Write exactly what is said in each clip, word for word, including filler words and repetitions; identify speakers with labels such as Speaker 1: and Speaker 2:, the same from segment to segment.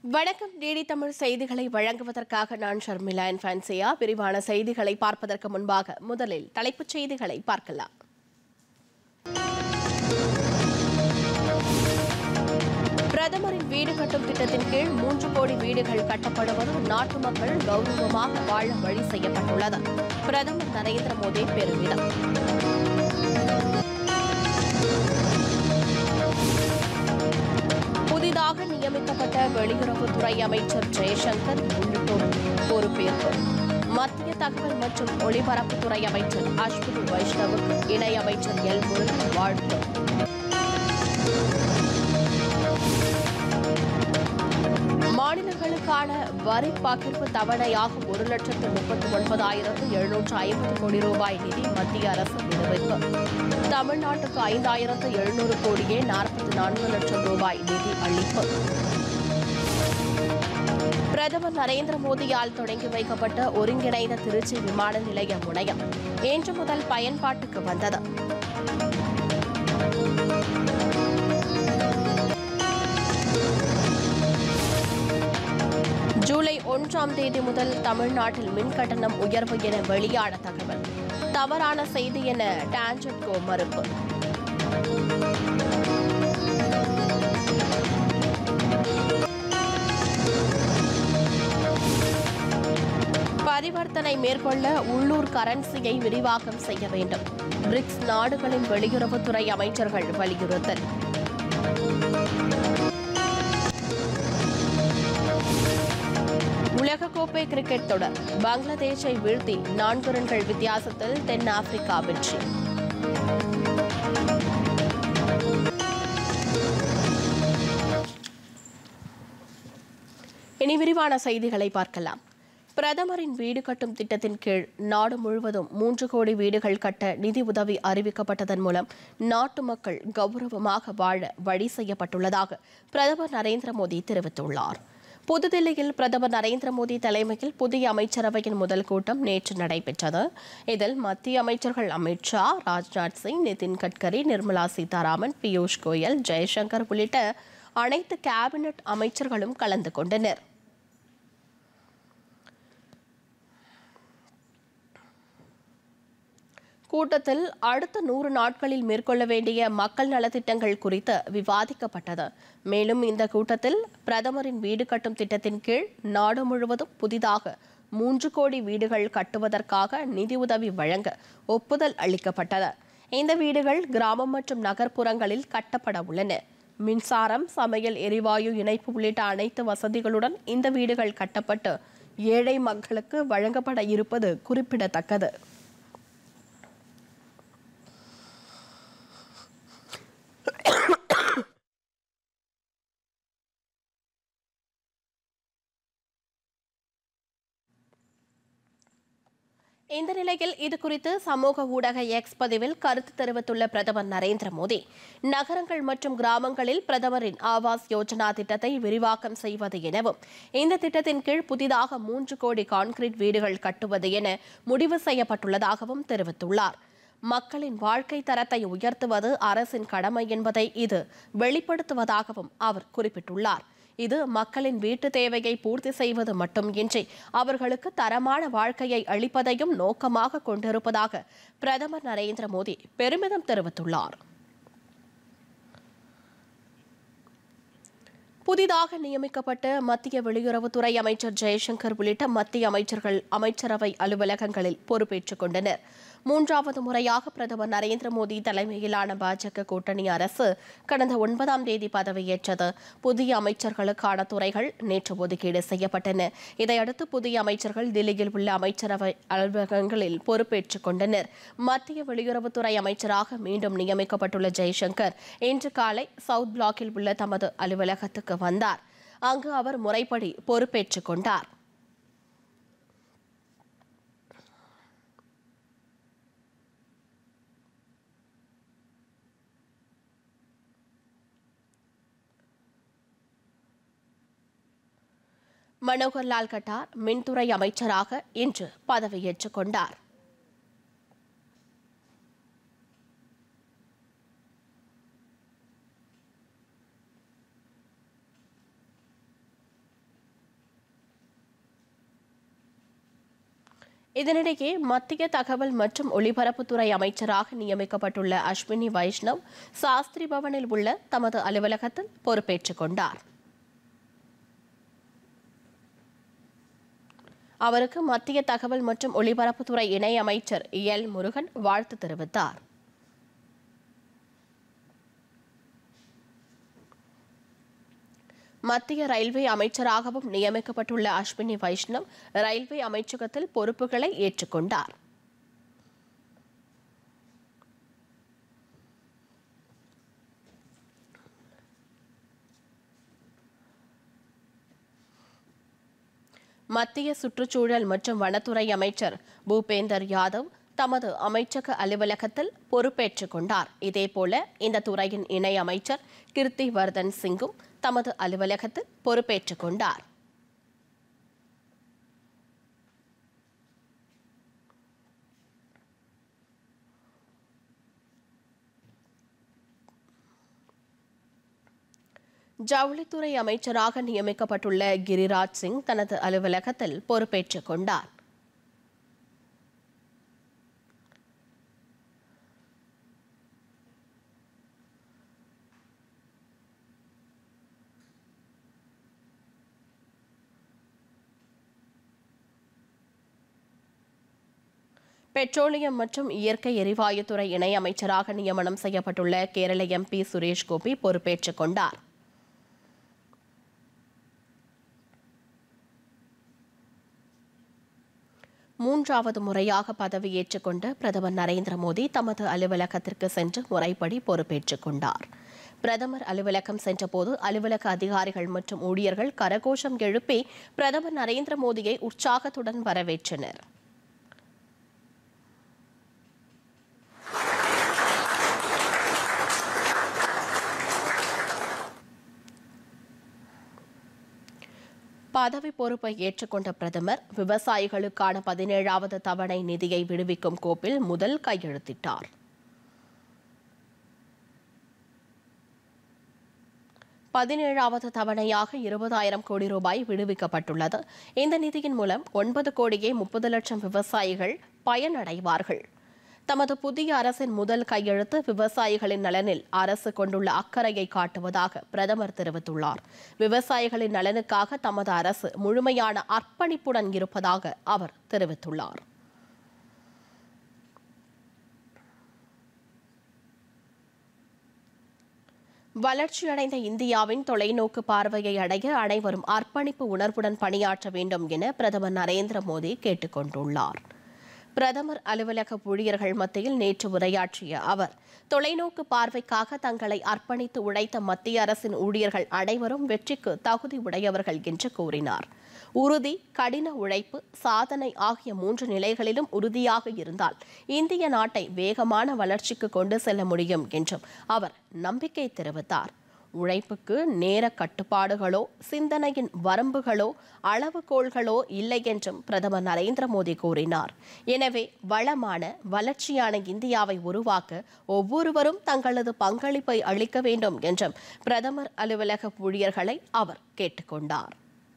Speaker 1: வணக்கம். டிடி தமிழ் செய்திகளை வழங்குவதற்காக நான் ஷர்மிளா என் ஃபேன்சியா. விரிவான செய்திகளை பார்ப்பதற்கு முன்பாக முதலில் தலைப்புச் செய்திகளை பார்க்கலாம். பிரதமரின் வீடு கட்டும் திட்டத்தின் கீழ் மூன்று கோடி வீடுகள் கட்டப்படுவது நாட்டு மக்கள் கௌரவமாக வாழ வழி செய்யப்பட்டுள்ளது. பிரதமர் நரேந்திர மோடி பெருமிதம். புதிதாக நியமிக்கப்பட்ட வெளியுறவுத்துறை அமைச்சர் ஜெய்சங்கர் உள்ளிட்டோர் பொறுப்பேற்பு. மத்திய தகவல் மற்றும் ஒலிபரப்புத்துறை அமைச்சர் அஸ்வினி வைஷ்ணவுக்கு இணையமைச்சர் எல் முருகன் வாழ்த்து. மாநிலங்களுக்கான வரி பகிர்வு தவணையாக ஒரு லட்சத்து முப்பத்தி ஒன்பதாயிரத்து எழுநூற்று ஐம்பது கோடி ரூபாய் நிதி மத்திய அரசு விடுவிப்பு. தமிழ்நாட்டுக்கு ஐந்தாயிரத்து எழுநூறு கோடியே நாற்பத்தி நான்கு லட்சம் ரூபாய் நிதி அளிப்பு. பிரதமர் நரேந்திர மோடியால் தொடங்கி வைக்கப்பட்ட ஒருங்கிணைந்த திருச்சி விமான நிலைய முனையம் இன்று முதல் பயன்பாட்டுக்கு வந்தது. ஜூலை ஒன்றாம் தேதி முதல் தமிழ்நாட்டில் மின் கட்டணம் உயர்வு என வெளியான தகவல் தவறான செய்தி என டான்ஜெட்கோ மறுப்பு. பரிவர்த்தனை மேற்கொள்ள உள்ளூர் கரன்சியை விரிவாக்கம் செய்ய வேண்டும். பிரிக்ஸ் நாடுகளின் வெளியுறவுத்துறை அமைச்சர்கள் வலியுறுத்தல். உலகக்கோப்பை கிரிக்கெட் தொடர் பங்களாதேஷை வீழ்த்தி நான்கு ரன்கள் வித்தியாசத்தில் தென்னாப்பிரிக்கா வெற்றி. இனி விரிவான செய்திகளை பார்க்கலாம். பிரதமரின் வீடு கட்டும் திட்டத்தின் கீழ் நாடு முழுவதும் மூன்று கோடி வீடுகள் கட்ட நிதி உதவி அறிவிக்கப்பட்டதன் மூலம் நாட்டு மக்கள் கௌரவமாக வாழ வழி செய்யப்பட்டுள்ளதாக பிரதமர் நரேந்திர மோடி தெரிவித்துள்ளார். புதுதில்லியில் பிரதமர் நரேந்திர மோடி தலைமையில் புதிய அமைச்சரவையின் முதல் கூட்டம் நேற்று நடைபெற்றது. இதில் மத்திய அமைச்சர்கள் அமித் ஷா, ராஜ்நாத் சிங், நிதின் கட்கரி, நிர்மலா சீதாராமன், பியூஷ் கோயல், ஜெய்சங்கர் உள்ளிட்ட அனைத்து கேபினெட் அமைச்சர்களும் கலந்து கொண்டனர். கூட்டத்தில் அடுத்த நூறு நாட்களில் மேற்கொள்ள வேண்டிய மக்கள் நலத்திட்டங்கள் குறித்து விவாதிக்கப்பட்டது. மேலும் இந்த கூட்டத்தில் பிரதமரின் வீடு கட்டும் திட்டத்தின் கீழ் நாடு முழுவதும் புதிதாக மூன்று கோடி வீடுகள் கட்டுவதற்காக நிதி உதவி வழங்க ஒப்புதல் அளிக்கப்பட்டது. இந்த வீடுகள் கிராமம் மற்றும் நகர்ப்புறங்களில் கட்டப்பட உள்ளன. மின்சாரம், சமையல், எரிவாயு இணைப்பு உள்ளிட்ட அனைத்து வசதிகளுடன் இந்த வீடுகள் கட்டப்பட்டு ஏழை மக்களுக்கு வழங்கப்பட இருப்பது குறிப்பிடத்தக்கது. இந்த நிலையில் இதுகுறித்து சமூக ஊடக எக்ஸ் பதிவில் கருத்து தெரிவித்துள்ள பிரதமர் நரேந்திர மோடி, நகரங்கள் மற்றும் கிராமங்களில் பிரதமரின் ஆவாஸ் யோஜனா திட்டத்தை விரிவாக்கம் செய்வது எனவும் இந்த திட்டத்தின் கீழ் புதிதாக மூன்று கோடி கான்கிரீட் வீடுகள் கட்டுவது என முடிவு செய்யப்பட்டுள்ளதாகவும் தெரிவித்துள்ளார். மக்களின் வாழ்க்கை தரத்தை உயர்த்துவது அரசின் கடமை என்பதை இது வெளிப்படுத்துவதாகவும் அவர் குறிப்பிட்டுள்ளார். இது மக்களின் வீட்டு தேவையை பூர்த்தி செய்வது மட்டுமின்றி அவர்களுக்கு தரமான வாழ்க்கையை அளிப்பதையும் நோக்கமாக கொண்டிருப்பதாக பிரதமர் நரேந்திர மோடி பெருமிதம் தெரிவித்துள்ளார். புதிதாக நியமிக்கப்பட்ட மத்திய வெளியுறவுத்துறை அமைச்சர் ஜெய்சங்கர் உள்ளிட்ட மத்திய அமைச்சர்கள் அமைச்சரவை அலுவலகங்களில் பொறுப்பேற்றுக் கொண்டனர். மூன்றாவது முறையாக பிரதமர் நரேந்திர மோடி தலைமையிலான பாஜக கூட்டணி அரசு கடந்த ஒன்பதாம் தேதி பதவியேற்றது. புதிய அமைச்சர்களுக்கான துறைகள் நேற்று ஒதுக்கீடு செய்யப்பட்டன. இதையடுத்து புதிய அமைச்சர்கள் தில்லியில் உள்ள அமைச்சரவை அலுவலகங்களில் பொறுப்பேற்றுக் கொண்டனர். மத்திய வெளியுறவுத்துறை அமைச்சராக மீண்டும் நியமிக்கப்பட்டுள்ள ஜெய்சங்கர் இன்று காலை சவுத் பிளாக்கில் உள்ள தமது அலுவலகத்துக்கு வந்தார். அங்கு அவர் முறைப்படி பொறுப்பேற்றுக் கொண்டார். மனோகர்லால் கட்டார் மின்துறை அமைச்சராக இன்று பதவியேற்றுக் கொண்டார். இதனிடையே மத்திய தகவல் மற்றும் ஒலிபரப்புத்துறை அமைச்சராக நியமிக்கப்பட்டுள்ள அஸ்வினி வைஷ்ணவ் சாஸ்திரி பவனில் உள்ள தமது அலுவலகத்தில் பொறுப்பேற்றுக் கொண்டார். அவருக்கு மத்திய தகவல் மற்றும் ஒலிபரப்புத்துறை இணை அமைச்சர் எல் முருகன் வாழ்த்து தெரிவித்தார். மத்திய ரயில்வே அமைச்சராகவும் நியமிக்கப்பட்டுள்ள அஸ்வினி வைஷ்ணவ் ரயில்வே அமைச்சகத்தில் பொறுப்புகளை ஏற்றுக்கொண்டார். மத்திய சுற்றுச்சூழல் மற்றும் வனத்துறை அமைச்சர் பூபேந்தர் யாதவ் தமது அமைச்சக அலுவலகத்தில் பொறுப்பேற்றுக் கொண்டார். இதேபோல இந்த துறையின் இணை அமைச்சர் கிருத்தி வர்தன் சிங்கும் தமது அலுவலகத்தில் பொறுப்பேற்றுக் கொண்டார். ஜவுளித்துறை அமைச்சராக நியமிக்கப்பட்டுள்ள கிரிராஜ் சிங் தனது அலுவலகத்தில் பொறுப்பேற்றுக் கொண்டார். பெட்ரோலியம் மற்றும் இயற்கை எரிவாயுத்துறை இணை அமைச்சராக நியமனம் செய்யப்பட்டுள்ள கேரள எம்பி சுரேஷ் கோபி பொறுப்பேற்றுக் கொண்டார். மூன்றாவது முறையாக பதவியேற்றுக் கொண்ட பிரதமர் நரேந்திர மோடி தமது அலுவலகத்திற்கு சென்று முறைப்படி பொறுப்பேற்றுக் கொண்டார். பிரதமர் அலுவலகம் சென்றபோது அலுவலக அதிகாரிகள் மற்றும் ஊழியர்கள் கரகோஷம் எழுப்பி பிரதமர் நரேந்திர மோடியை உற்சாகத்துடன் வரவேற்றனர். பதவி பொறுப்பை ஏற்றுக்கொண்ட பிரதமர் விவசாயிகளுக்கான பதினேழாவது தவணை நிதியை விடுவிக்கும் கோப்பில் முதல் கையெழுத்திட்டார். பதினேழாவது தவணையாக இருபதாயிரம் கோடி ரூபாய் விடுவிக்கப்பட்டுள்ளது. இந்த நிதியின் மூலம் ஒன்பது கோடியே முப்பது லட்சம் விவசாயிகள் பயனடைவார்கள். தமது புதிய அரசின் முதல் கையெழுத்து விவசாயிகளின் நலனில் அரசு கொண்டுள்ள அக்கறையை காட்டுவதாக பிரதமர் தெரிவித்துள்ளார். விவசாயிகளின் நலனுக்காக தமது அரசு முழுமையான அர்ப்பணிப்புடன் இருப்பதாக அவர் தெரிவித்துள்ளார். வளர்ச்சியடைந்த இந்தியாவின் தொலைநோக்கு பார்வையை அடைய அனைவரும் அர்ப்பணிப்பு உணர்வுடன் பணியாற்ற வேண்டும் என பிரதமர் நரேந்திர மோடி கேட்டுக் கொண்டுள்ளார். பிரதமர் அலுவலக ஊழியர்கள் மத்தியில் நேற்று உரையாற்றிய அவர் தொலைநோக்கு பார்வைக்காக தங்களை அர்ப்பணித்து உழைத்த மத்திய அரசின் ஊழியர்கள் அனைவரும் வெற்றிக்கு தகுதி உடையவர்கள் என்று கூறினார். உறுதி, கடின உழைப்பு, சாதனை ஆகிய மூன்று நிலைகளிலும் உறுதியாக இருந்தால் இந்திய நாட்டை வேகமான வளர்ச்சிக்கு கொண்டு செல்ல முடியும் என்றும் அவர் நம்பிக்கை தெரிவித்தார். உழைப்புக்கு நேர கட்டுப்பாடுகளோ சிந்தனையின் வரம்புகளோ அளவுகோல்களோ இல்லை என்றும் பிரதமர் நரேந்திர மோடி கூறினார். எனவே வளமான வளர்ச்சியான இந்தியாவை உருவாக்க ஒவ்வொருவரும் தங்களது பங்களிப்பை அளிக்க வேண்டும் என்றும் பிரதமர் அலுவலக ஊழியர்களை அவர் கேட்டுக்கொண்டார்.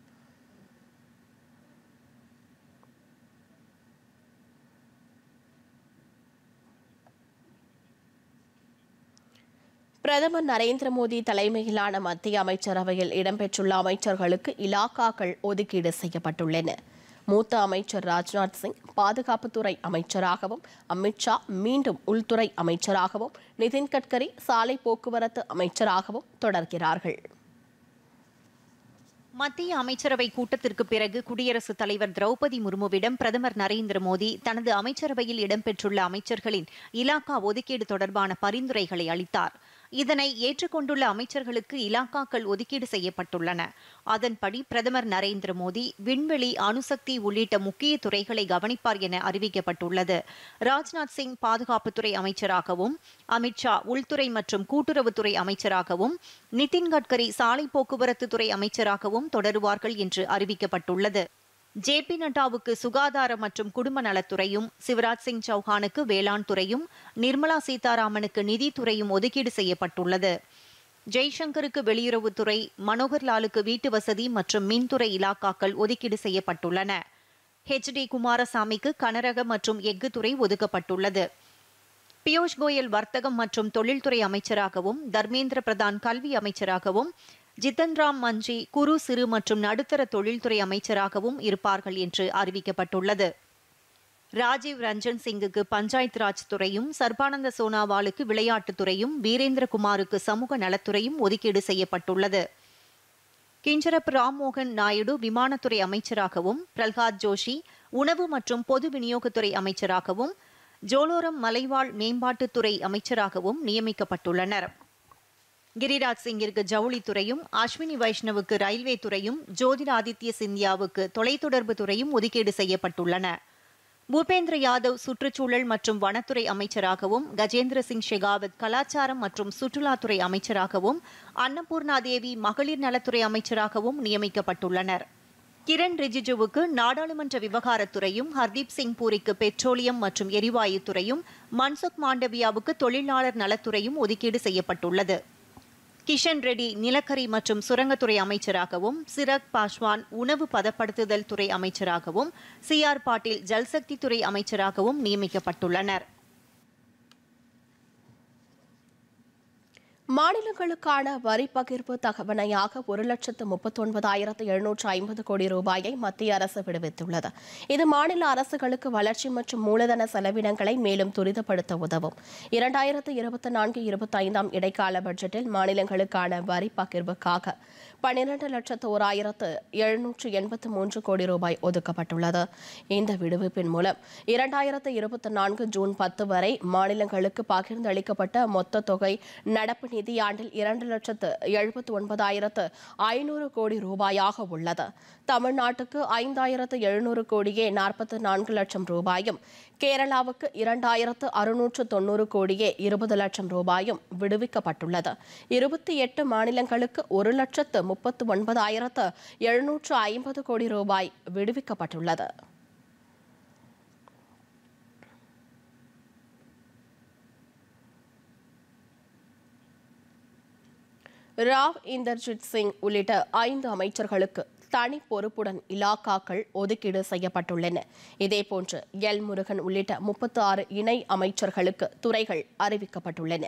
Speaker 1: பிரதமர் நரேந்திர மோடி தலைமையிலான மத்திய அமைச்சரவையில் இடம்பெற்றுள்ள அமைச்சர்களுக்கு இலாக்காக்கள் ஒதுக்கீடு செய்யப்பட்டுள்ளன. மூத்த அமைச்சர் ராஜ்நாத் சிங் பாதுகாப்புத்துறை அமைச்சராகவும், அமித்ஷா மீண்டும் உள்துறை அமைச்சராகவும், நிதின் கட்கரி சாலை போக்குவரத்து அமைச்சராகவும் தொடர்கிறார்கள்.
Speaker 2: மத்திய அமைச்சரவை கூட்டத்திற்கு பிறகு குடியரசுத் தலைவர் திரௌபதி முர்முவிடம் பிரதமர் நரேந்திர மோடி தனது அமைச்சரவையில் இடம்பெற்றுள்ள அமைச்சர்களின் இலாக்கா ஒதுக்கீடு தொடர்பான பரிந்துரைகளை அளித்தார். இதனை ஏற்றுக்கொண்டுள்ள அமைச்சர்களுக்கு இலாக்காக்கள் ஒதுக்கீடு செய்யப்பட்டுள்ளன. அதன்படி பிரதமர் நரேந்திர மோடி விண்வெளி, அணுசக்தி உள்ளிட்ட முக்கிய துறைகளை கவனிப்பார் என அறிவிக்கப்பட்டுள்ளது. ராஜ்நாத் சிங் பாதுகாப்புத்துறை அமைச்சராகவும், அமித்ஷா உள்துறை மற்றும் கூட்டுறவுத்துறை அமைச்சராகவும், நிதின் கட்கரி சாலை போக்குவரத்து துறை அமைச்சராகவும் தொடருவார்கள் என்று அறிவிக்கப்பட்டுள்ளது. ஜே பி நட்டாவுக்கு சுகாதார மற்றும் குடும்ப நலத்துறையும், சிவராஜ் சிங் சௌஹானுக்கு வேளாண் துறையும், நிர்மலா சீதாராமனுக்கு நிதித்துறையும் ஒதுக்கீடு செய்யப்பட்டுள்ளது. ஜெய்சங்கருக்கு வெளியுறவுத்துறை, மனோகர் லாலுக்கு வீட்டு வசதி மற்றும் மின்துறை இலாக்காக்கள் ஒதுக்கீடு செய்யப்பட்டுள்ளன. ஹெச் டி குமாரசாமிக்கு கனரக மற்றும் எஃகு துறை ஒதுக்கப்பட்டுள்ளது. பியூஷ் கோயல் வர்த்தகம் மற்றும் தொழில்துறை அமைச்சராகவும், தர்மேந்திர பிரதான் கல்வி அமைச்சராகவும், ஜித்தன் ராம் மஞ்சி குறு சிறு மற்றும் நடுத்தர தொழில்துறை அமைச்சராகவும் இருப்பார்கள் என்று அறிவிக்கப்பட்டுள்ளது. ராஜீவ் ரஞ்சன் சிங்குக்கு பஞ்சாயத் ராஜ் துறையும், சர்பானந்த சோனாவாலுக்கு விளையாட்டுத் துறையும், வீரேந்திரகுமாருக்கு சமூக நலத்துறையும் ஒதுக்கீடு செய்யப்பட்டுள்ளது. கிஞ்சரப் ராம்மோகன் நாயுடு விமானத்துறை அமைச்சராகவும், பிரல்ஹாத் ஜோஷி உணவு மற்றும் பொது விநியோகத்துறை அமைச்சராகவும், ஜோலோரம் மலைவாழ் மேம்பாட்டுத்துறை அமைச்சராகவும் நியமிக்கப்பட்டுள்ளனர். கிரிராஜ் சிங்கிற்கு ஜவுளித்துறையும், அஸ்வினி வைஷ்ணவுக்கு ரயில்வே துறையும், ஜோதிராதித்ய சிந்தியாவுக்கு தொலைத்தொடர்பு துறையும் ஒதுக்கீடு செய்யப்பட்டுள்ளன. பூபேந்திர யாதவ் சுற்றுச்சூழல் மற்றும் வனத்துறை அமைச்சராகவும், கஜேந்திர சிங் ஷெகாவத் கலாச்சாரம் மற்றும் சுற்றுலாத்துறை அமைச்சராகவும், அன்னபூர்ணா தேவி மகளிர் நலத்துறை அமைச்சராகவும் நியமிக்கப்பட்டுள்ளனர். கிரண் ரிஜிஜுவுக்கு நாடாளுமன்ற விவகாரத்துறையும், ஹர்தீப் சிங் பூரிக்கு பெட்ரோலியம் மற்றும் எரிவாயு துறையும், மன்சுக் மாண்டவியாவுக்கு தொழிலாளர் நலத்துறையும் ஒதுக்கீடு செய்யப்பட்டுள்ளது. கிஷன் ரெட்டி நிலக்கரி மற்றும் சுரங்கத்துறை அமைச்சராகவும், சிராக் பாஸ்வான் உணவு பதப்படுத்துதல் துறை அமைச்சராகவும், சி ஆர் பாட்டீல் ஜல்சக்தி துறை அமைச்சராகவும் நியமிக்கப்பட்டுள்ளனர்.
Speaker 1: மாநிலங்களுக்கான வரி பகிர்வு தகவணையாக ஒரு லட்சத்து முப்பத்தி ஒன்பதாயிரத்து எழுநூற்று ஐம்பது கோடி ரூபாயை மத்திய அரசு விடுவித்துள்ளது. இது மாநில அரசுகளுக்கு வளர்ச்சி மற்றும் மூலதன செலவினங்களை மேலும் துரிதப்படுத்த உதவும். இரண்டாயிரத்து இருபத்தி நான்கு இருபத்தி ஐந்தாம் இடைக்கால பட்ஜெட்டில் மாநிலங்களுக்கான வரி பகிர்வுக்காக பன்னிரண்டு லட்சத்து ஓராயிரத்து எழுநூற்று எண்பத்து மூன்று கோடி ரூபாய் ஒதுக்கப்பட்டுள்ளது. இந்த விடுவிப்பின் மூலம் இரண்டாயிரத்து இருபத்தி நான்கு ஜூன் பத்து வரை மாநிலங்களுக்கு பகிர்ந்தளிக்கப்பட்ட மொத்த தொகை நடப்பு நிதியாண்டில் இரண்டு லட்சத்து எழுபத்தி ஒன்பதாயிரத்து ஐநூறு கோடி ரூபாயாக உள்ளது. தமிழ்நாட்டுக்கு ஐந்தாயிரத்து எழுநூறு கோடியே நாற்பத்தி நான்கு லட்சம் ரூபாயும், கேரளாவுக்கு இரண்டாயிரத்து அறுநூற்று தொன்னூறு கோடியே இருபது லட்சம் ரூபாயும் விடுவிக்கப்பட்டுள்ளது. இருபத்தி எட்டு மாநிலங்களுக்கு ஒரு லட்சத்து முப்பத்து ஒன்பதாயிரத்து எழுநூற்று ஐம்பது கோடி ரூபாய் விடுவிக்கப்பட்டுள்ளது. ராவ் இந்தர்ஜித் சிங் உள்ளிட்ட ஐந்து அமைச்சர்களுக்கு தனி பொறுப்புடன் இலாக்காக்கள் ஒதுக்கீடு செய்யப்பட்டுள்ளன. இதேபோன்று எல் முருகன் உள்ளிட்ட முப்பத்தி ஆறு இணை அமைச்சர்களுக்கு துறைகள் அறிவிக்கப்பட்டுள்ளன.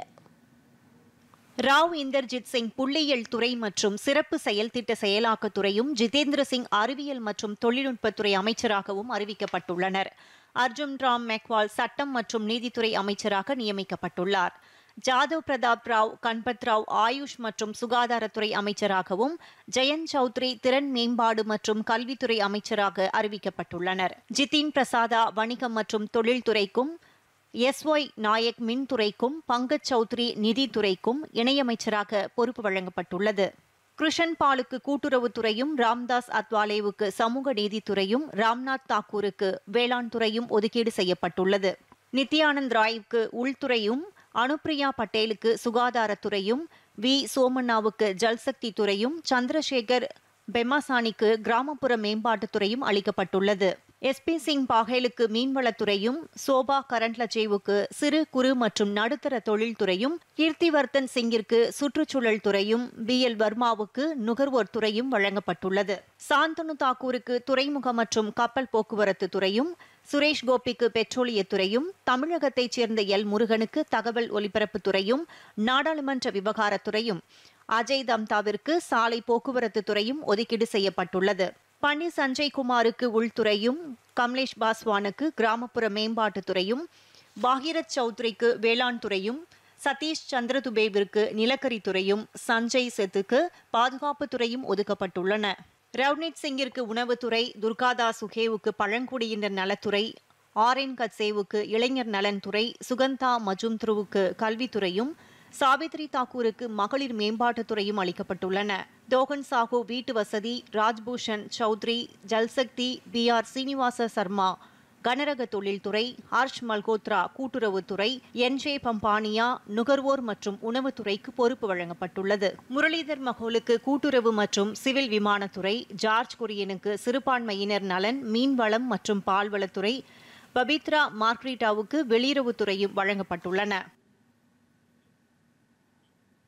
Speaker 2: ராவ் இந்தர்ஜித் சிங் புள்ளியியல் துறை மற்றும் சிறப்பு செயல்திட்ட செயலாக்கத்துறையும், ஜிதேந்திர சிங் அறிவியல் மற்றும் தொழில்நுட்பத்துறை அமைச்சராகவும் அறிவிக்கப்பட்டுள்ளனர். அர்ஜுன் ராம் மெக்வால் சட்டம் மற்றும் நீதித்துறை அமைச்சராக நியமிக்கப்பட்டுள்ளார். ஜாதவ் பிரதாப் ராவ் கன்பத் ராவ் ஆயுஷ் மற்றும் சுகாதாரத்துறை அமைச்சராகவும், ஜெயந்த் சௌத்ரி திறன் மேம்பாடு மற்றும் கல்வித்துறை அமைச்சராக அறிவிக்கப்பட்டுள்ளனர். ஜிதின் பிரசாதா வணிகம் மற்றும் தொழில்துறைக்கும், எஸ் ஒய் நாயக் மின்துறைக்கும், பங்கஜ் சௌத்ரி நிதித்துறைக்கும் இணையமைச்சராக பொறுப்பு வழங்கப்பட்டுள்ளது. கிருஷன் பாலுக்கு கூட்டுறவுத்துறையும், ராம்தாஸ் அத்வாலேவுக்கு சமூக நீதித்துறையும், ராம்நாத் தாக்கூருக்கு வேளாண் துறையும் ஒதுக்கீடு செய்யப்பட்டுள்ளது. நித்யானந்த் ராய்க்கு உள்துறையும், அனுப்பிரியா பட்டேலுக்கு சுகாதாரத்துறையும், வி சோமண்ணாவுக்கு ஜல்சக்தி துறையும், சந்திரசேகர் பெமாசானிக்கு கிராமப்புற மேம்பாட்டுத்துறையும் அளிக்கப்பட்டுள்ளது. எஸ் பி சிங் பாகேலுக்கு மீன்வளத்துறையும், சோபா கரண்ட்லஜேவுக்கு சிறு குறு மற்றும் நடுத்தர தொழில்துறையும், கீர்த்திவர்தன் சிங்கிற்கு சுற்றுச்சூழல் துறையும், பி எல் வர்மாவுக்கு நுகர்வோர் துறையும் வழங்கப்பட்டுள்ளது. சாந்தனு தாக்கூருக்கு துறைமுக மற்றும் கப்பல் போக்குவரத்து துறையும், சுரேஷ் கோபிக்கு பெட்ரோலியத்துறையும், தமிழகத்தைச் சேர்ந்த எல் முருகனுக்கு தகவல் ஒலிபரப்புத்துறையும், நாடாளுமன்ற விவகாரத்துறையும், அஜய் தம்தாவிற்கு சாலை போக்குவரத்து துறையும் ஒதுக்கீடு செய்யப்பட்டுள்ளது. பன்னி சஞ்சய் குமாருக்கு உள்துறையும், கமலேஷ் பாஸ்வானுக்கு கிராமப்புற மேம்பாட்டுத்துறையும், பாகிரத் சௌத்ரிக்கு வேளாண் துறையும், சதீஷ் சந்திரதுபேவிற்கு நிலக்கரித்துறையும், சஞ்சய் செத்துக்கு பாதுகாப்புத்துறையும் ஒதுக்கப்பட்டுள்ளன. ரவ்னீத் சிங்கிற்கு உணவுத்துறை, துர்காதாஸ் சுகேவுக்கு பழங்குடியினர் நலத்துறை, ஆர் என் கட்சேவுக்கு இளைஞர் நலன்துறை, சுகந்தா மஜும்த்ருவுக்கு கல்வித்துறையும், சாவித்ரி தாக்கூருக்கு மகளிர் மேம்பாட்டுத்துறையும் அளிக்கப்பட்டுள்ளன. தோகன் சாஹூ வீட்டு வசதி, ராஜ்பூஷன் சௌத்ரி ஜல்சக்தி, பி ஆர் சீனிவாச சர்மா கனரக தொழில்துறை, ஹர்ஷ் மல்கோத்ரா கூட்டுறவுத்துறை, என் ஜே பம்பானியா நுகர்வோர் மற்றும் உணவுத்துறைக்கு பொறுப்பு வழங்கப்பட்டுள்ளது. முரளிதர் மஹோலுக்கு கூட்டுறவு மற்றும் சிவில் விமானத்துறை, ஜார்ஜ் குரியனுக்கு சிறுபான்மையினர் நலன், மீன்வளம் மற்றும் பால்வளத்துறை, பபித்ரா மார்க்ரீட்டாவுக்கு வெளியுறவுத்துறையும் வழங்கப்பட்டுள்ளன.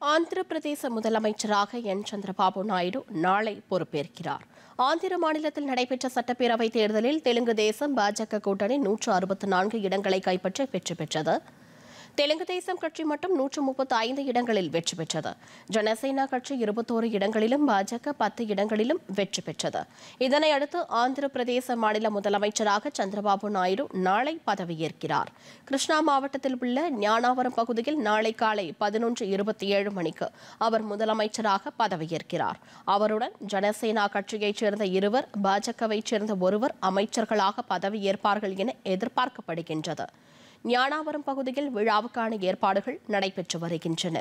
Speaker 1: ஆந்திர பிரதேச முதலமைச்சராக என் சந்திரபாபு நாயுடு நாளை பொறுப்பேற்கிறார். ஆந்திர மாநிலத்தில் நடைபெற்ற சட்டப்பேரவைத் தேர்தலில் தெலுங்கு தேசம் பாஜக கூட்டணி நூற்று அறுபத்தி நான்கு இடங்களை கைப்பற்றி வெற்றி பெற்றது. தெலுங்கு தேசம் கட்சி மட்டும் நூற்று முப்பத்தி ஐந்து இடங்களில் வெற்றி பெற்றது. ஜனசேனா கட்சி இருபத்தோரு இடங்களிலும் பாஜக பத்து இடங்களிலும் வெற்றி பெற்றது. இதனையடுத்து ஆந்திர பிரதேச மாநில முதலமைச்சராக சந்திரபாபு நாயுடு நாளை பதவியேற்கிறார். கிருஷ்ணா மாவட்டத்தில் உள்ள ஞானாவரம் பகுதியில் நாளை காலை பதினொன்று இருபத்தி ஏழு மணிக்கு அவர் முதலமைச்சராக பதவியேற்கிறார். அவருடன் ஜனசேனா கட்சியைச் சேர்ந்த இருவர், பாஜகவைச் சேர்ந்த ஒருவர் அமைச்சர்களாக பதவியேற்பார்கள் என எதிர்பார்க்கப்படுகின்றது. ஞானாவரம் பகுதியில் விழாவுக்கான ஏற்பாடுகள் நடைபெற்று வருகின்றன.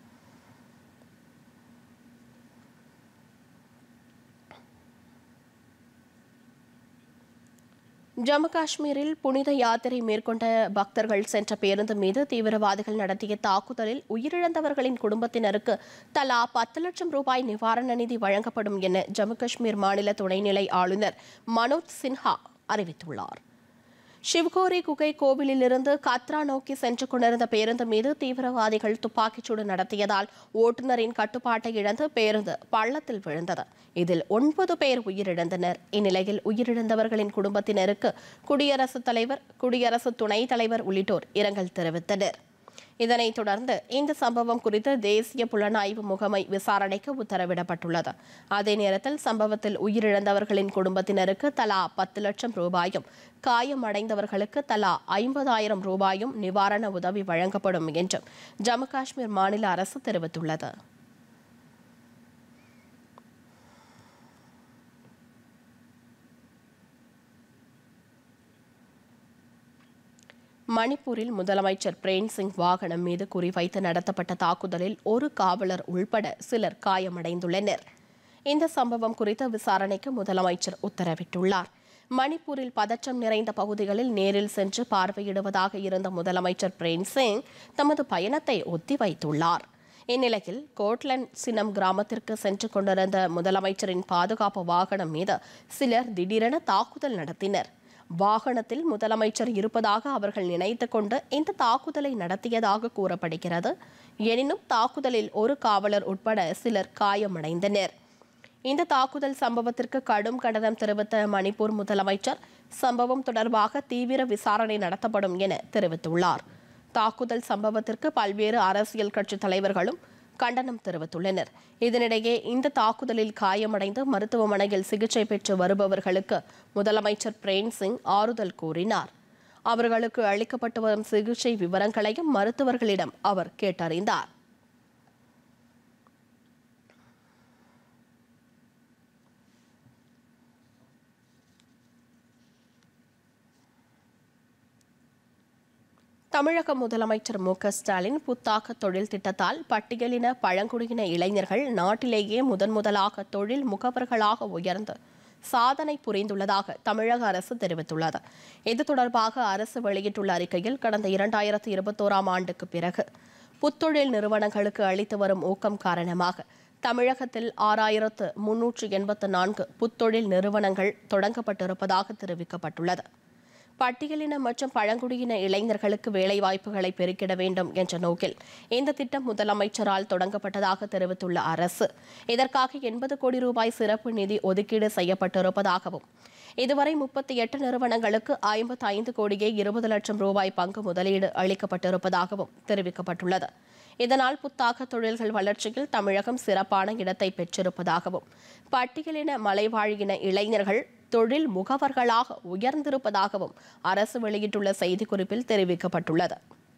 Speaker 1: ஜம்மு காஷ்மீரில் புனித யாத்திரை மேற்கொண்ட பக்தர்கள் சென்ற பேருந்து மீது தீவிரவாதிகள் நடத்திய தாக்குதலில் உயிரிழந்தவர்களின் குடும்பத்தினருக்கு தலா பத்து லட்சம் ரூபாய் நிவாரண நிதி வழங்கப்படும் என ஜம்மு காஷ்மீர் மாநில துணைநிலை ஆளுநர் மனோஜ் சின்ஹா அறிவித்துள்ளார். சிவ்கோரி குகை கோவிலிலிருந்து கத்ரா நோக்கி சென்று கொண்டிருந்த பேருந்து மீது தீவிரவாதிகள் துப்பாக்கிச்சூடு நடத்தியதால் ஓட்டுநரின் கட்டுப்பாட்டை இழந்து பேருந்து பள்ளத்தில் விழுந்தது. இதில் ஒன்பது பேர் உயிரிழந்தனர். இந்நிலையில் உயிரிழந்தவர்களின் குடும்பத்தினருக்கு குடியரசுத் தலைவர், குடியரசு துணைத் தலைவர் உள்ளிட்டோர் இரங்கல் தெரிவித்தனர். இதனைத் தொடர்ந்து இந்த சம்பவம் குறித்து தேசிய புலனாய்வு முகமை விசாரணைக்கு உத்தரவிடப்பட்டுள்ளது. அதே நேரத்தில் சம்பவத்தில் உயிரிழந்தவர்களின் குடும்பத்தினருக்கு தலா பத்து லட்சம் ரூபாயும், காயமடைந்தவர்களுக்கு தலா ஐம்பதாயிரம் ரூபாயும் நிவாரண உதவி வழங்கப்படும் என்றும் ஜம்மு காஷ்மீர் மாநில அரசு தெரிவித்துள்ளது. மணிப்பூரில் முதலமைச்சர் பிரேம் சிங் வாகனம் மீது குறிவைத்து நடத்தப்பட்ட தாக்குதலில் ஒரு காவலர் உள்பட சிலர் காயமடைந்துள்ளனர். இந்த சம்பவம் குறித்த விசாரணைக்கு முதலமைச்சர் உத்தரவிட்டுள்ளார். மணிப்பூரில் பதற்றம் நிறைந்த பகுதிகளில் நேரில் சென்று பார்வையிடுவதாக இருந்த முதலமைச்சர் பிரேம் சிங் தமது பயணத்தை ஒத்திவைத்துள்ளார். இந்நிலையில் கோட்லண்ட் சினம் கிராமத்திற்கு சென்று கொண்டிருந்த முதலமைச்சரின் பாதுகாப்பு வாகனம் மீது சிலர் திடீரென தாக்குதல் நடத்தினர். வாகனத்தில் முதலமைச்சர் இருப்பதாக அவர்கள் நினைத்துக் கொண்டு இந்த தாக்குதலை நடத்தியதாக கூறப்படுகிறது. எனினும் தாக்குதலில் ஒரு காவலர் உட்பட சிலர் காயமடைந்தனர். இந்த தாக்குதல் சம்பவத்திற்கு கடும் கண்டனம் தெரிவித்த மணிப்பூர் முதலமைச்சர் சம்பவம் தொடர்பாக தீவிர விசாரணை நடத்தப்படும் என தெரிவித்துள்ளார். தாக்குதல் சம்பவத்திற்கு பல்வேறு அரசியல் கட்சி தலைவர்களும் கண்டனம் தெரிவித்துள்ளனர். இதனிடையே இந்த தாக்குதலில் காயமடைந்து மருத்துவமனையில் சிகிச்சை பெற்று வருபவர்களுக்கு முதலமைச்சர் பிரேம் சிங் ஆறுதல் கூறினார். அவர்களுக்கு அளிக்கப்பட்டு வரும் சிகிச்சை விவரங்களையும் மருத்துவர்களிடம் அவர் கேட்டறிந்தார். தமிழக முதலமைச்சர் மு க ஸ்டாலின் புத்தாக்க தொழில் திட்டத்தால் பட்டியலின பழங்குடியின இளைஞர்கள் நாட்டிலேயே முதன் முதலாக தொழில் முகவர்களாக உயர்ந்து சாதனை புரிந்துள்ளதாக தமிழக அரசு தெரிவித்துள்ளது. இது தொடர்பாக அரசு வெளியிட்டுள்ள அறிக்கையில் கடந்த இரண்டாயிரத்து இருபத்தோராம் ஆண்டுக்கு பிறகு புத்தொழில் நிறுவனங்களுக்கு அளித்து வரும் ஊக்கம் காரணமாக தமிழகத்தில் ஆறாயிரத்து முன்னூற்று எண்பத்து நான்கு புத்தொழில் நிறுவனங்கள் தொடங்கப்பட்டிருப்பதாக தெரிவிக்கப்பட்டுள்ளது. பட்டியலின மற்றும் பழங்குடியின இளைஞர்களுக்கு வேலைவாய்ப்புகளை பெருக்கிட வேண்டும் என்ற நோக்கில் இந்த திட்டம் முதலமைச்சரால் தொடங்கப்பட்டதாக தெரிவித்துள்ள அரசு இதற்காக எண்பது கோடி ரூபாய் சிறப்பு நிதி ஒதுக்கீடு செய்யப்பட்டிருப்பதாகவும் இதுவரை முப்பத்தி எட்டு நிறுவனங்களுக்கு ஐம்பத்தி ஐந்து கோடியே இருபது லட்சம் ரூபாய் பங்கு முதலீடு அளிக்கப்பட்டிருப்பதாகவும் தெரிவிக்கப்பட்டுள்ளது. இதனால் புத்தாக்க தொழில்கள் வளர்ச்சியில் தமிழகம் சிறப்பான இடத்தை பெற்றிருப்பதாகவும் பட்டியலின மலைவாழியின இளைஞர்கள் தொழில் முகவர்களாக உயர்ந்திருப்பதாகவும் அரசு வெளியிட்டுள்ள செய்திக்குறிப்பில் தெரிவிக்கப்பட்டுள்ளது.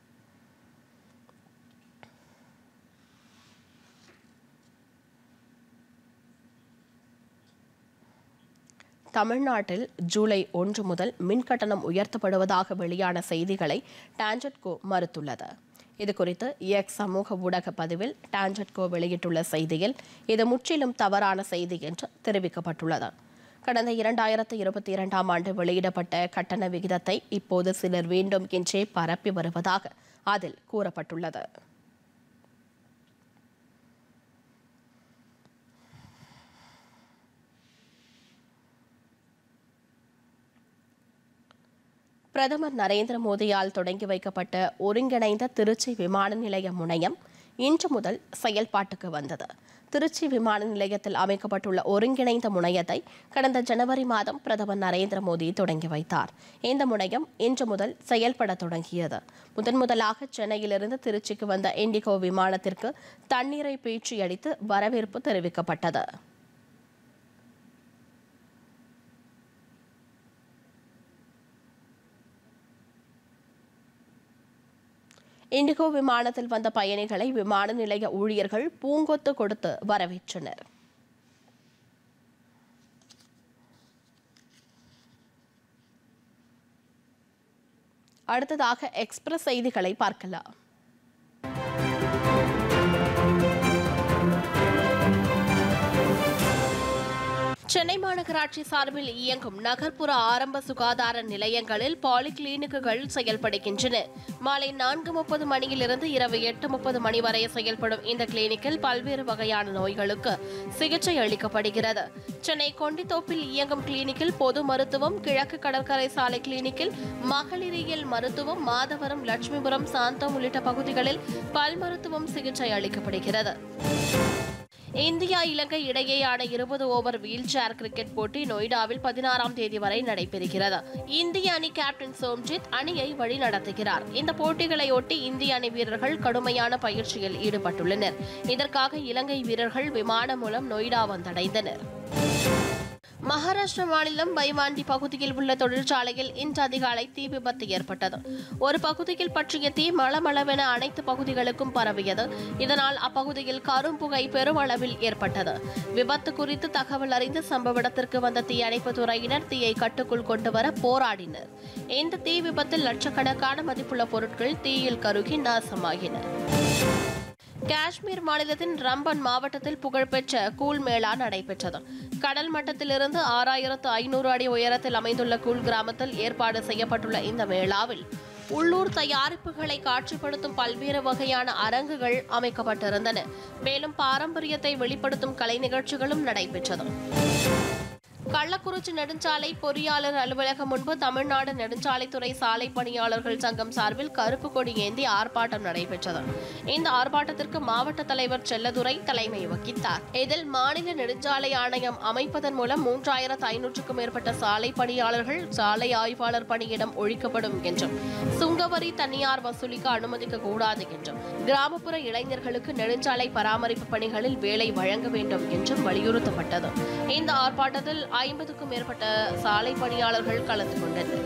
Speaker 1: தமிழ்நாட்டில் ஜூலை ஒன்று முதல் மின் கட்டணம் உயர்த்தப்படுவதாக வெளியான செய்திகளை டான்ஜெட்கோ மறுத்துள்ளது. இதுகுறித்து எக்ஸ் சமூக ஊடக பதிவில் டான்ஜெட்கோ வெளியிட்டுள்ள செய்தியில் இது முற்றிலும் தவறான செய்தி என்று தெரிவிக்கப்பட்டுள்ளது. கடந்த இரண்டாயிரத்து இருபத்தி இரண்டாம் ஆண்டு வெளியிடப்பட்ட கட்டண விகிதத்தை இப்போது சிலர் வேண்டும் என்றே பரப்பி வருவதாக அதில் கூறப்பட்டுள்ளது. பிரதமர் நரேந்திர மோடியால் தொடங்கி வைக்கப்பட்ட ஒருங்கிணைந்த திருச்சி விமான நிலைய முனையம் இன்று முதல் செயல்பாட்டுக்கு வந்தது. திருச்சி விமான நிலையத்தில் அமைக்கப்பட்டுள்ள ஒருங்கிணைந்த முனையத்தை கடந்த ஜனவரி மாதம் பிரதமர் நரேந்திர மோடி தொடங்கி வைத்தார். இந்த முனையம் இன்று முதல் செயல்பட தொடங்கியது. முதன் முதலாக சென்னையிலிருந்து திருச்சிக்கு வந்த இண்டிகோ விமானத்திற்கு தண்ணீரை பீய்ச்சி அடித்து வரவேற்பு தெரிவிக்கப்பட்டது. இண்டிகோ விமானத்தில் வந்த பயணிகளை விமான நிலைய ஊழியர்கள் பூங்கொத்து கொடுத்து வரவேற்றனர். அடுத்ததாக எக்ஸ்பிரஸ் செய்திகளை பார்க்கலாம். சென்னை மாநகராட்சி சார்பில் இயங்கும் நகர்ப்புற ஆரம்ப சுகாதார நிலையங்களில் பாலிகிளினிக்குகள் செயல்படுகின்றன. மாலை நான்கு முப்பது மணியிலிருந்து இரவு எட்டு முப்பது மணி வரை செயல்படும் இந்த கிளினிக்கில் பல்வேறு வகையான நோய்களுக்கு சிகிச்சை அளிக்கப்படுகிறது. சென்னை கொண்டித்தோப்பில் இயங்கும் கிளினிக்கில் பொது மருத்துவம், கிழக்கு கடற்கரை சாலை கிளினிக்கில் மகளிரியல் மருத்துவம், மாதவரம், லட்சுமிபுரம், சாந்தம் உள்ளிட்ட பகுதிகளில் பல் மருத்துவம் சிகிச்சை அளிக்கப்படுகிறது. இந்தியா இலங்கை இடையேயான இருபது ஓவர் வீல் சேர் கிரிக்கெட் போட்டி நொய்டாவில் பதினாறாம் தேதி வரை நடைபெறுகிறது. இந்திய அணி கேப்டன் சோம்ஜித் அணியை வழிநடத்துகிறார். இந்த போட்டிகளையொட்டி இந்திய அணி வீரர்கள் கடுமையான பயிற்சியில் ஈடுபட்டுள்ளனர். இதற்காக இலங்கை வீரர்கள் விமானம் மூலம் நொய்டா வந்தடைந்தனர். மகாராஷ்டிரா மாநிலம் பைவாண்டி பகுதியில் உள்ள தொழிற்சாலையில் இன்று அதிகாலை தீ விபத்து ஏற்பட்டது. ஒரு பகுதியில் பற்றிய தீ மளமளவென அனைத்து பகுதிகளுக்கும் பரவியது. இதனால் அப்பகுதியில் கரும்புகை பெருமளவில் ஏற்பட்டது. விபத்து குறித்து தகவல் அறிந்து சம்பவ இடத்திற்கு வந்த தீயணைப்பு துறையினர் தீயை கட்டுக்குள் கொண்டுவர போராடினர். இந்த தீ விபத்தில் லட்சக்கணக்கான மதிப்புள்ள பொருட்கள் தீயில் கருகி நாசமாகின. காஷ்மீர் மாநிலத்தின் ரம்பன் மாவட்டத்தில் புகழ்பெற்ற கூல் மேளா நடைபெற்றது. கடல் மட்டத்திலிருந்து ஆறாயிரத்து ஐநூறு அடி உயரத்தில் அமைந்துள்ள கூல் கிராமத்தில் ஏற்பாடு செய்யப்பட்டுள்ள இந்த மேளாவில் உள்ளூர் தயாரிப்புகளை காட்சிப்படுத்தும் பல்வேறு வகையான அரங்குகள் அமைக்கப்பட்டிருந்தன. மேலும் பாரம்பரியத்தை வெளிப்படுத்தும் கலை நிகழ்ச்சிகளும் நடைபெற்றது. கள்ளக்குறிச்சி நெடுஞ்சாலை பொறியாளர் அலுவலகம் முன்பு தமிழ்நாடு நெடுஞ்சாலைத்துறை சாலை பணியாளர்கள் சங்கம் சார்பில் கருப்பு கொடி ஏந்தி ஆர்ப்பாட்டம் நடைபெற்றது. இந்த ஆர்ப்பாட்டத்திற்கு மாவட்ட தலைவர் செல்லதுரை தலைமை வகித்தார். இதில் மாநில நெடுஞ்சாலை ஆணையம் அமைப்பதன் மூலம் மூன்றாயிரத்து ஐநூற்றுக்கும் மேற்பட்ட சாலை பணியாளர்கள் சாலை ஆய்வாளர் பணியிடம் ஒழிக்கப்படும் என்றும், சுங்கவரி தனியார் வசூலிக்க அனுமதிக்க கூடாது என்றும், கிராமப்புற இளைஞர்களுக்கு நெடுஞ்சாலை பராமரிப்பு பணிகளில் வேலை வழங்க வேண்டும் என்றும் வலியுறுத்தப்பட்டது. இந்த ஆர்ப்பாட்டத்தில் ஐம்பதுக்கும் மேற்பட்ட சாலை பணியாளர்கள் கலந்து கொண்டனர்.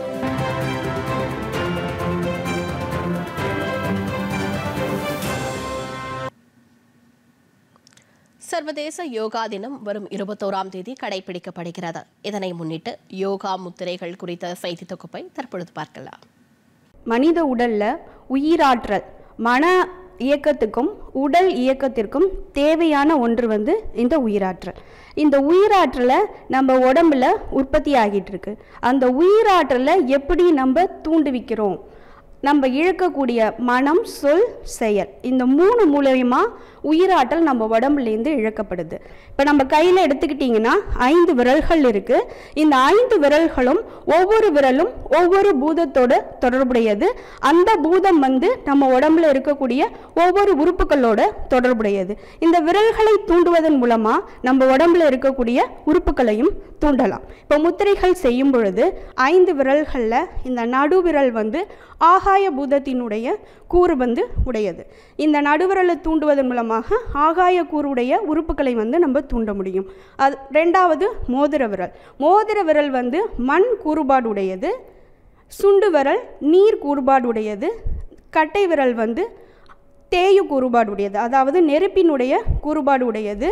Speaker 1: சர்வதேச யோகா தினம் வரும் இருபத்தோராம் தேதி கடைபிடிக்கப்படுகிறது. இதனை முன்னிட்டு யோகா முத்திரைகள் குறித்த செய்தி தொகுப்பை தற்பொழுது பார்க்கலாம்.
Speaker 3: மனித உடல்ல உயிராற்றல், மன இயக்கத்துக்கும் உடல் இயக்கத்திற்கும் தேவையான ஒன்று வந்து இந்த உயிராற்றல். இந்த உயிராற்றலை நம்ம உடம்புல உற்பத்தி ஆகிட்டு இருக்கு. அந்த உயிராற்றலை எப்படி நம்ம தூண்டுவிக்கிறோம்? நம்ம இழக்கக்கூடிய மனம், சொல், செயல், இந்த மூணு மூலயமா உயிராற்றல் நம்ம உடம்புலேருந்து இழக்கப்படுது. இப்போ நம்ம கையில் எடுத்துக்கிட்டிங்கன்னா ஐந்து விரல்கள் இருக்குது. இந்த ஐந்து விரல்களும் ஒவ்வொரு விரலும் ஒவ்வொரு பூதத்தோடு தொடர்புடையது. அந்த பூதம் வந்து நம்ம உடம்புல இருக்கக்கூடிய ஒவ்வொரு உறுப்புகளோட தொடர்புடையது. இந்த விரல்களை தூண்டுவதன் மூலமாக நம்ம உடம்புல இருக்கக்கூடிய உறுப்புகளையும் தூண்டலாம். இப்போ முத்திரைகள் செய்யும் பொழுது ஐந்து விரல்களில் இந்த நடுவிரல் வந்து ஆகாய பூதத்தினுடைய கூறு வந்து உடையது. இந்த நடுவிரலை தூண்டுவதன் மூலமாக ஆகாய கூறுடைய உறுப்புகளை வந்து நம்ம தூண்ட முடியும். அது ரெண்டாவது மோதிர விரல். மோதிர விரல் வந்து மண் கூறுபாடு உடையது. சுண்டு விரல் நீர் கூறுபாடு உடையது. கட்டை விரல் வந்து தேயு கூறுபாடு உடையது, அதாவது நெருப்பினுடைய கூறுபாடு உடையது.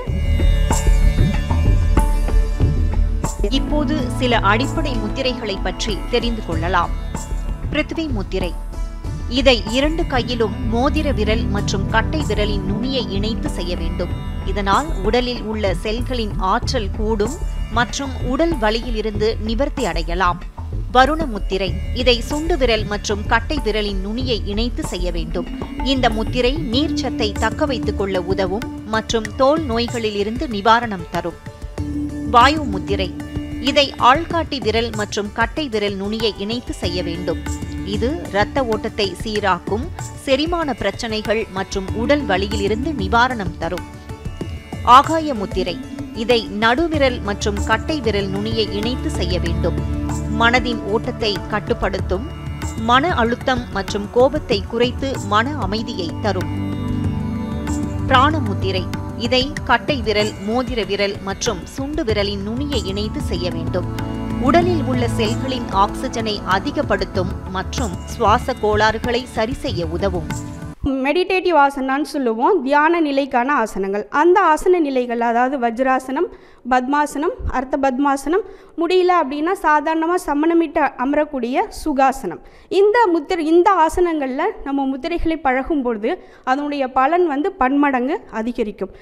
Speaker 2: இப்போது சில அடிப்படை முத்திரைகளை பற்றி தெரிந்து கொள்ளலாம். பிருத்திவி முத்திரை. இதை இரண்டு கையிலும் மோதிர விரல் மற்றும் கட்டை விரலின் நுனியை இணைத்து செய்ய வேண்டும். இதனால் உடலில் உள்ள செல்களின் ஆற்றல் கூடும் மற்றும் உடல் வலியில் இருந்து நிவர்த்தி அடையலாம். வருண முத்திரை. இதை சுண்டு விரல் மற்றும் கட்டை விரலின் நுனியை இணைத்து செய்ய வேண்டும். இந்த முத்திரை நீர்ச்சத்தை தக்க வைத்துக் கொள்ள உதவும் மற்றும் தோல் நோய்களில் இருந்து நிவாரணம் தரும். வாயு முத்திரை. இதை ஆள்காட்டி விரல் மற்றும் கட்டை விரல் நுனியை இணைத்து செய்ய வேண்டும். இது இரத்த ஓட்டத்தை சீராக்கும், செரிமான பிரச்சனைகள் மற்றும் உடல் வலியிலிருந்து நிவாரணம் தரும். ஆகாய முத்திரை. இதை நடுவிரல் மற்றும் கட்டை விரல் நுனியை இணைத்து செய்ய வேண்டும். மனதின் ஓட்டத்தை கட்டுப்படுத்தும், மன அழுத்தம் மற்றும் கோபத்தை குறைத்து மன அமைதியை தரும். பிராண முத்திரை. இதை கட்டை விரல், மோதிர விரல் மற்றும் சுண்டு விரலின் நுனியை இணைத்து செய்ய வேண்டும். உடலில் உள்ள செல்களின் ஆக்சிஜனை அதிகப்படுத்தும் மற்றும் சுவாச கோளாறுகளை சரி செய்ய உதவும்.
Speaker 3: மெடிடேட்டிவ் ஆசனான்னு சொல்லுவோம், தியான நிலைக்கான ஆசனங்கள். அந்த ஆசன நிலைகள், அதாவது வஜ்ராசனம், பத்மாசனம், அர்த்த பத்மாசனம், முடியல அப்படின்னா சாதாரணமாக சமணமிட்டு அமரக்கூடிய சுகாசனம். இந்த முத்திரை இந்த ஆசனங்களில் நம்ம முத்திரைகளை பழகும் பொழுது அதனுடைய பலன் வந்து பன்மடங்கு அதிகரிக்கும்.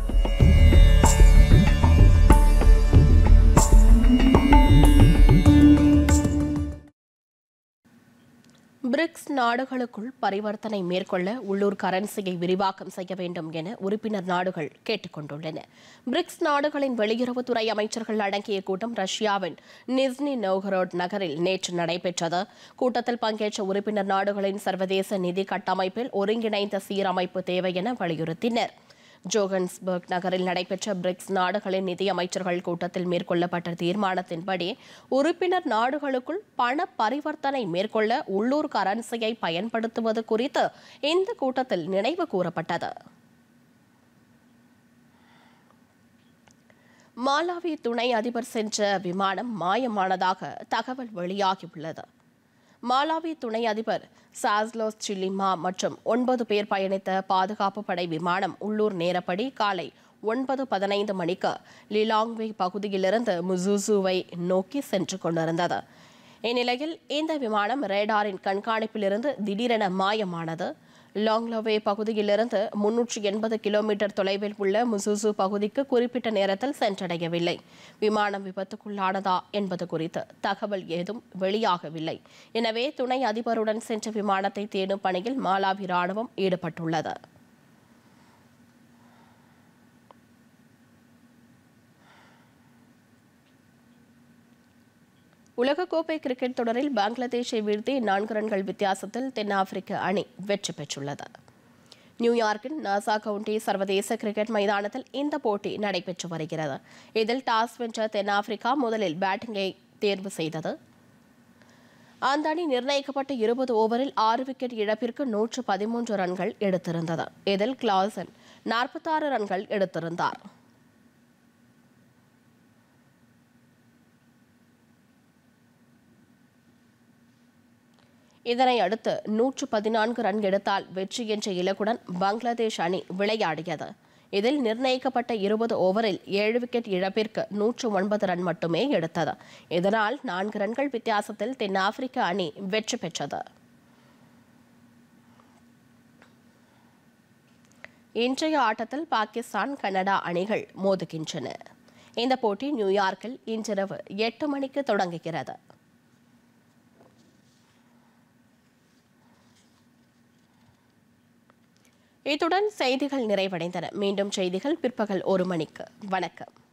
Speaker 1: பிரிக்ஸ் நாடுகளுக்குள் பரிவர்த்தனை மேற்கொள்ள உள்ளூர் கரன்சியை விரிவாக்கம் செய்ய வேண்டும் என உறுப்பினர் நாடுகள் கேட்டுக் கொண்டுள்ளன. பிரிக்ஸ் நாடுகளின் வெளியுறவுத்துறை அமைச்சர்கள் அடங்கிய கூட்டம் ரஷ்யாவின் நிஸ்னி நோவ்கரோட் நகரில் நேற்று நடைபெற்றது. கூட்டத்தில் பங்கேற்ற உறுப்பினர் நாடுகளின் சர்வதேச நிதி கட்டமைப்பில் ஒருங்கிணைந்த சீரமைப்பு தேவை என வலியுறுத்தினர். ஜோகன்ஸ்பர்க் நகரில் நடைபெற்ற பிரிக்ஸ் நாடுகளின் நிதி அமைச்சர்கள் கூட்டத்தில் மேற்கொள்ளப்பட்ட தீர்மானத்தின்படி உறுப்பினர் நாடுகளுக்குள் பண பரிவர்த்தனை மேற்கொள்ள உள்ளூர் கரன்சியை பயன்படுத்துவது குறித்து இந்த கூட்டத்தில் நினைவு கூறப்பட்டது. மாலாவி துணை அதிபர் சென்ற விமானம் மாயமானதாக தகவல் வெளியாகியுள்ளது. மாலாவி துணை அதிபர் சாஸ்லோஸ் சிலிமா மற்றும் ஒன்பது பேர் பயணித்த பாதுகாப்பு படை விமானம் உள்ளூர் நேரப்படி காலை ஒன்பது பதினைந்து மணிக்கு லிலாங்வே பகுதியிலிருந்து முசூசுவை நோக்கி சென்று கொண்டிருந்தது. இந்நிலையில் இந்த விமானம் ரேடாரின் கண்காணிப்பிலிருந்து திடீரென மாயமானது. லாங்லவே பகுதியிலிருந்து முன்னூற்றி எண்பது கிலோமீட்டர் தொலைவில் உள்ள முசூசு பகுதிக்கு குறிப்பிட்ட நேரத்தில் சென்றடையவில்லை. விமானம் விபத்துக்குள்ளானதா என்பது குறித்து தகவல் ஏதும் வெளியாகவில்லை. எனவே துணை அதிபருடன் சென்ற விமானத்தை தேடும் பணியில் மாலாவி ராணுவம் ஈடுபட்டுள்ளது. உலகக்கோப்பை கிரிக்கெட் தொடரில் பங்களாதேஷை வீழ்த்தி நான்கு ரன்கள் வித்தியாசத்தில் தென்னாப்பிரிக்க அணி வெற்றி பெற்றுள்ளது. நியூயார்க்கின் நாசா கவுண்டி சர்வதேச கிரிக்கெட் மைதானத்தில் இந்த போட்டி நடைபெற்று வருகிறது. இதில் டாஸ் வென்ற தென்னாப்பிரிக்கா முதலில் பேட்டிங்கை தேர்வு செய்தது. அந்த அணி நிர்ணயிக்கப்பட்ட இருபது ஓவரில் ஆறு விக்கெட் இழப்பிற்கு நூற்று பதிமூன்று ரன்கள் எடுத்திருந்தது. இதில் கிளாசன் நாற்பத்தாறு ரன்கள் எடுத்திருந்தார். இதனை அடுத்து நூற்று பதினான்கு ரன் எடுத்தால் வெற்றி என்ற இலக்குடன் பங்களாதேஷ் அணி விளையாடியது. இதில் நிர்ணயிக்கப்பட்ட இருபது ஓவரில் ஏழு விக்கெட் இழப்பிற்கு நூற்று ஒன்பது ரன் மட்டுமே எடுத்தது. இதனால் நான்கு ரன்கள் வித்தியாசத்தில் தென்னாப்பிரிக்க அணி வெற்றி பெற்றது. இன்றைய ஆட்டத்தில் பாகிஸ்தான், கனடா அணிகள் மோதுகின்றன. இந்த போட்டி நியூயார்க்கில் இன்றிரவு எட்டு மணிக்கு தொடங்குகிறது. இத்துடன் செய்திகள் நிறைவடைந்தன. மீண்டும் செய்திகள் பிற்பகல் ஒரு மணிக்கு. வணக்கம்.